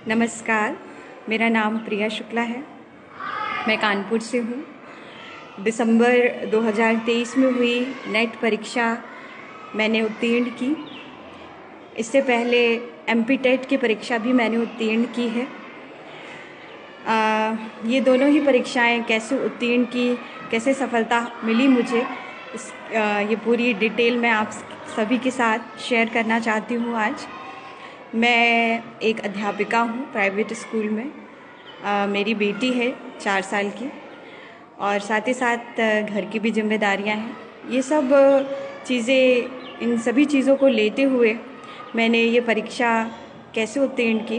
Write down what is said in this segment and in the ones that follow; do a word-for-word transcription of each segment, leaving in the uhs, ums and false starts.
नमस्कार, मेरा नाम प्रिया शुक्ला है। मैं कानपुर से हूँ। दिसंबर दो हज़ार तेईस में हुई नेट परीक्षा मैंने उत्तीर्ण की। इससे पहले एमपी टेट की परीक्षा भी मैंने उत्तीर्ण की है। आ, ये दोनों ही परीक्षाएं कैसे उत्तीर्ण की, कैसे सफलता मिली मुझे, इस आ, ये पूरी डिटेल मैं आप सभी के साथ शेयर करना चाहती हूँ आज। मैं एक अध्यापिका हूँ प्राइवेट स्कूल में। आ, मेरी बेटी है चार साल की और साथ ही साथ घर की भी जिम्मेदारियाँ हैं। ये सब चीज़ें, इन सभी चीज़ों को लेते हुए मैंने ये परीक्षा कैसे उत्तीर्ण की।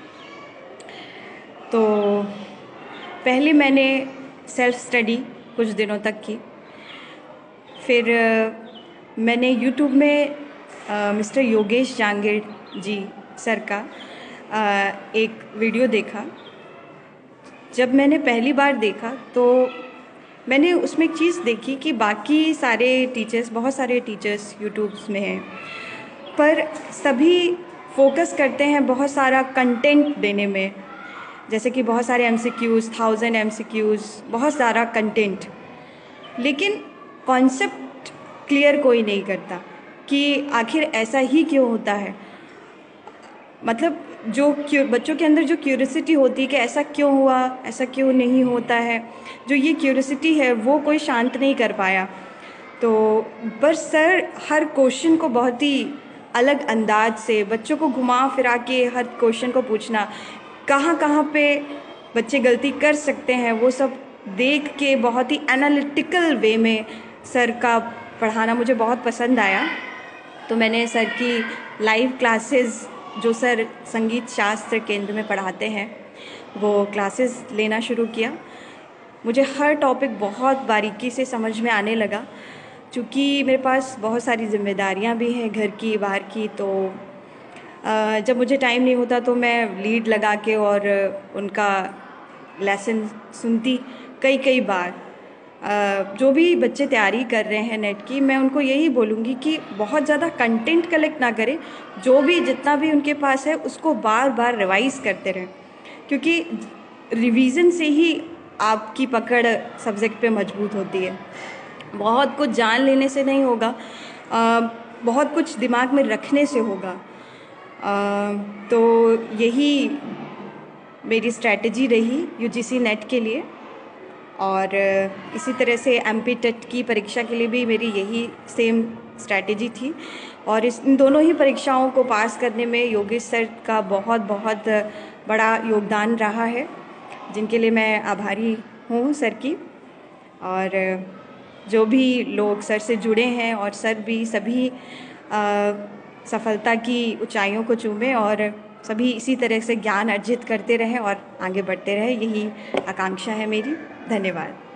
तो पहले मैंने सेल्फ स्टडी कुछ दिनों तक की। फिर मैंने यूट्यूब में आ, मिस्टर योगेश जांगीर जी सर का आ, एक वीडियो देखा। जब मैंने पहली बार देखा तो मैंने उसमें एक चीज़ देखी कि बाकी सारे टीचर्स, बहुत सारे टीचर्स यूट्यूब्स में हैं, पर सभी फोकस करते हैं बहुत सारा कंटेंट देने में, जैसे कि बहुत सारे एमसीक्यूज़, थाउजेंड एमसीक्यूज़, बहुत सारा कंटेंट, लेकिन कॉन्सेप्ट क्लियर कोई नहीं करता कि आखिर ऐसा ही क्यों होता है। मतलब जो बच्चों के अंदर जो क्यूरियोसिटी होती है कि ऐसा क्यों हुआ, ऐसा क्यों नहीं होता है, जो ये क्यूरियोसिटी है वो कोई शांत नहीं कर पाया। तो पर सर हर क्वेश्चन को बहुत ही अलग अंदाज से बच्चों को घुमा फिरा के हर क्वेश्चन को पूछना, कहाँ कहाँ पे बच्चे गलती कर सकते हैं, वो सब देख के बहुत ही एनालिटिकल वे में सर का पढ़ाना मुझे बहुत पसंद आया। तो मैंने सर की लाइव क्लासेस, जो सर संगीत शास्त्र केंद्र में पढ़ाते हैं, वो क्लासेस लेना शुरू किया। मुझे हर टॉपिक बहुत बारीकी से समझ में आने लगा। चूँकि मेरे पास बहुत सारी जिम्मेदारियां भी हैं, घर की, बाहर की, तो जब मुझे टाइम नहीं होता तो मैं लीड लगा के और उनका लेसन सुनती कई कई बार। जो भी बच्चे तैयारी कर रहे हैं नेट की, मैं उनको यही बोलूँगी कि बहुत ज़्यादा कंटेंट कलेक्ट ना करें, जो भी जितना भी उनके पास है उसको बार बार रिवाइज करते रहें, क्योंकि रिवीजन से ही आपकी पकड़ सब्जेक्ट पे मजबूत होती है। बहुत कुछ जान लेने से नहीं होगा, आ, बहुत कुछ दिमाग में रखने से होगा। आ, तो यही मेरी स्ट्रैटेजी रही यूजीसी नेट के लिए, और इसी तरह से एमपी टेट की परीक्षा के लिए भी मेरी यही सेम स्ट्रैटेजी थी। और इस इन दोनों ही परीक्षाओं को पास करने में योगेश सर का बहुत बहुत बड़ा योगदान रहा है, जिनके लिए मैं आभारी हूँ सर की। और जो भी लोग सर से जुड़े हैं, और सर भी सभी आ, सफलता की ऊंचाइयों को चूमें और सभी इसी तरह से ज्ञान अर्जित करते रहें और आगे बढ़ते रहें, यही आकांक्षा है मेरी। धन्यवाद।